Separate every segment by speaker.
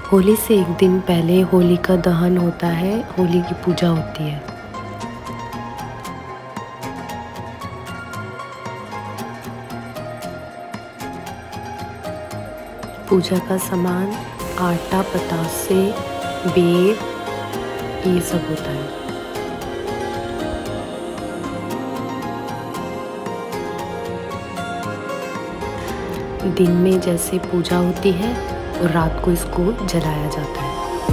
Speaker 1: होली से एक दिन पहले होली का दहन होता है, होली की पूजा होती है। पूजा का सामान आटा, पतासे, बेर, ये सब होता है। दिन में जैसे पूजा होती है और रात को इसको जलाया जाता है।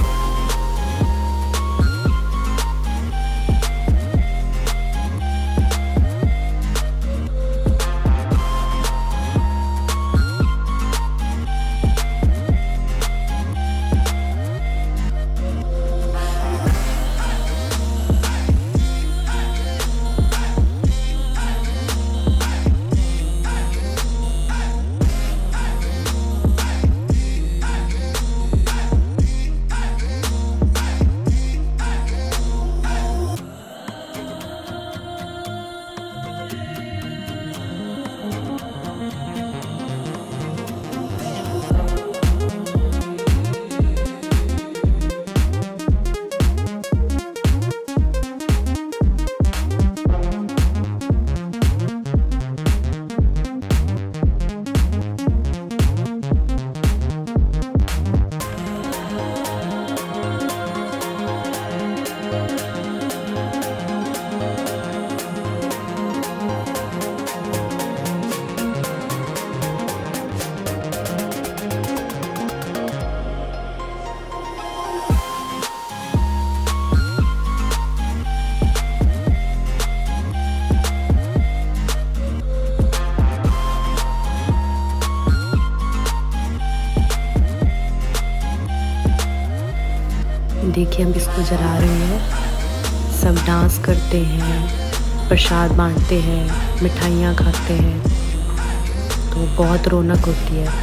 Speaker 1: देखिए हम इसको जला रहे हैं, सब डांस करते हैं, प्रसाद बांटते हैं, मिठाइयाँ खाते हैं, तो बहुत रौनक होती है।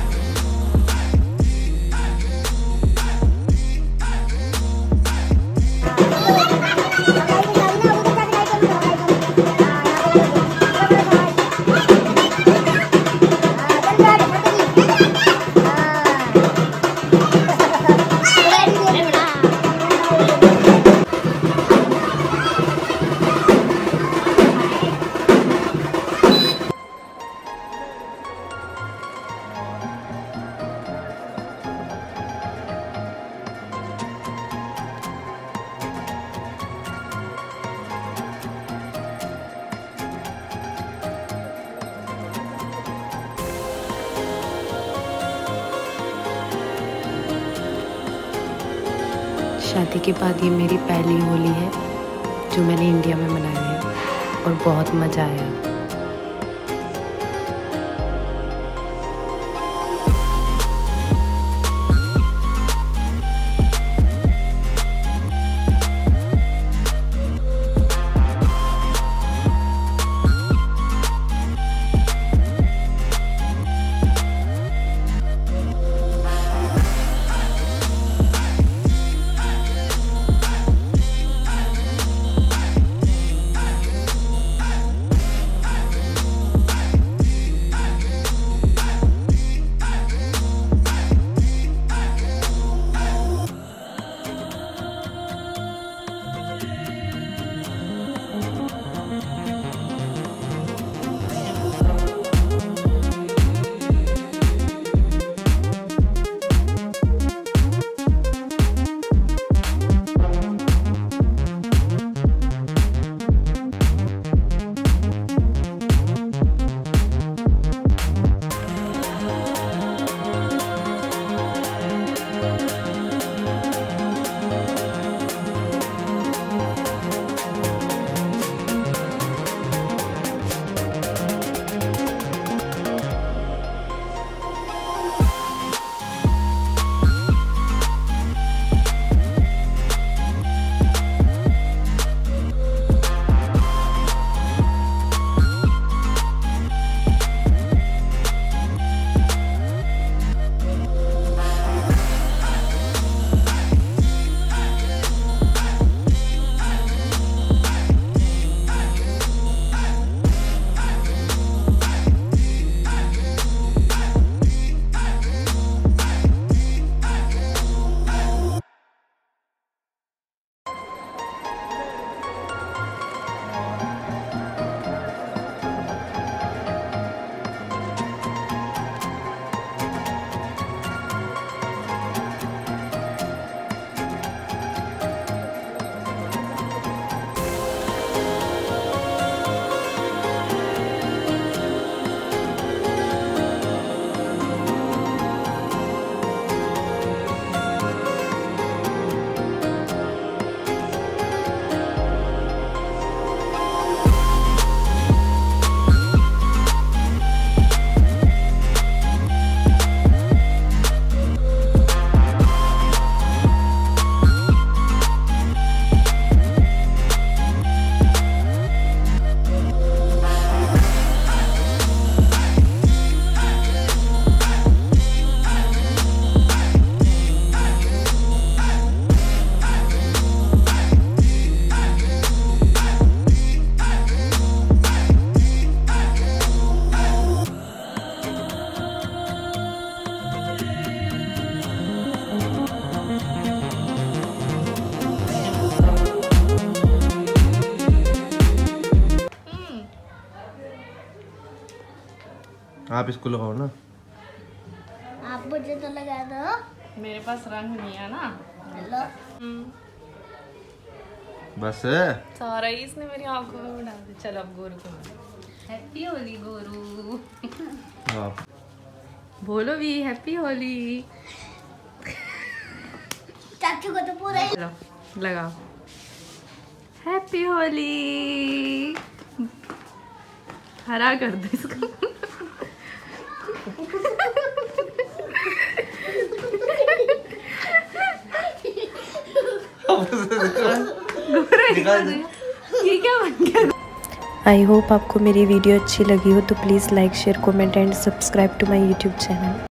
Speaker 1: शादी के बाद ये मेरी पहली होली है जो मैंने इंडिया में मनाई है और बहुत मज़ा आया।
Speaker 2: आप इसको लगाओ ना।
Speaker 3: आप मुझे तो लगा दो।
Speaker 1: मेरे पास रंग नहीं है ना।
Speaker 3: हेलो।
Speaker 2: बस
Speaker 1: सारा ही इसने मेरी आंखों में डाल दिया। चलो अब गोरू को हैप्पी होली गोरू।
Speaker 2: आप
Speaker 1: बोलो भी हैप्पी होली।
Speaker 3: चाचू को तो पूरा ही
Speaker 1: लगाओ हैप्पी होली। हरा कर दो इसको। ये क्या बन गया? आई होप आपको मेरी वीडियो अच्छी लगी हो तो please like share comment and subscribe to my YouTube channel.